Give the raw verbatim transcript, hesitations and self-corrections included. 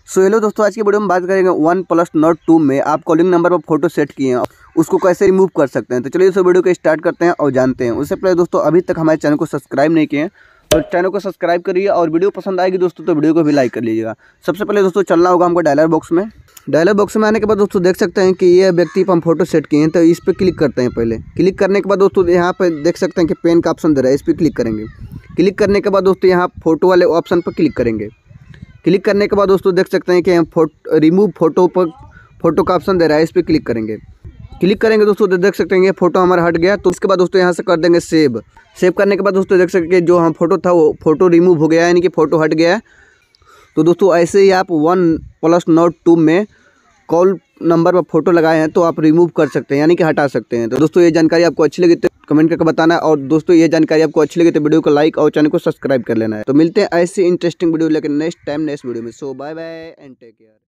So hello दोस्तों, आज की वीडियो में बात करेंगे वन प्लस नोट टू में आप कॉलिंग नंबर पर फोटो सेट किए हैं, उसको कैसे रिमूव कर सकते हैं। तो चलिए इस वीडियो को स्टार्ट करते हैं और जानते हैं। उससे पहले दोस्तों, अभी तक हमारे चैनल को सब्सक्राइब नहीं किए हैं तो चैनल को सब्सक्राइब करिए, और वीडियो पसंद आएगी दोस्तों तो वीडियो को भी लाइक कर लीजिएगा। सबसे पहले दोस्तों चलना होगा हमको डायलर बॉक्स में। डायलर बॉक्स में आने के बाद दोस्तों देख सकते हैं कि ये व्यक्ति पर हम फोटो सेट किए हैं, तो इस पर क्लिक करते हैं। पहले क्लिक करने के बाद दोस्तों यहाँ पर देख सकते हैं कि पेन का ऑप्शन दे रहा है, इस पर क्लिक करेंगे। क्लिक करने के बाद दोस्तों यहाँ फोटो वाले ऑप्शन पर क्लिक करेंगे। क्लिक करने के बाद दोस्तों देख सकते हैं कि हम फोटो रिमूव फोटो पर फोटो का ऑप्शन दे रहा है, इस पर क्लिक करेंगे। क्लिक करेंगे दोस्तों तो देख सकते हैं ये फोटो हमारा हट गया। तो इसके बाद दोस्तों यहाँ से कर देंगे सेव। सेव करने के बाद दोस्तों देख सकते हैं जो हम फोटो था वो फोटो रिमूव हो गया, यानी कि फोटो हट गया है। तो दोस्तों ऐसे ही आप वन प्लस नोट टू में कॉल नंबर पर फोटो लगाए हैं तो आप रिमूव कर सकते हैं, यानी कि हटा सकते हैं। तो दोस्तों ये जानकारी आपको अच्छी लगी तो कमेंट करके बताना, और दोस्तों ये जानकारी आपको अच्छी लगी तो वीडियो को लाइक और चैनल को सब्सक्राइब कर लेना है। तो मिलते हैं ऐसी इंटरेस्टिंग वीडियो लेकर नेक्स्ट टाइम नेक्स्ट वीडियो में। So bye bye and take care.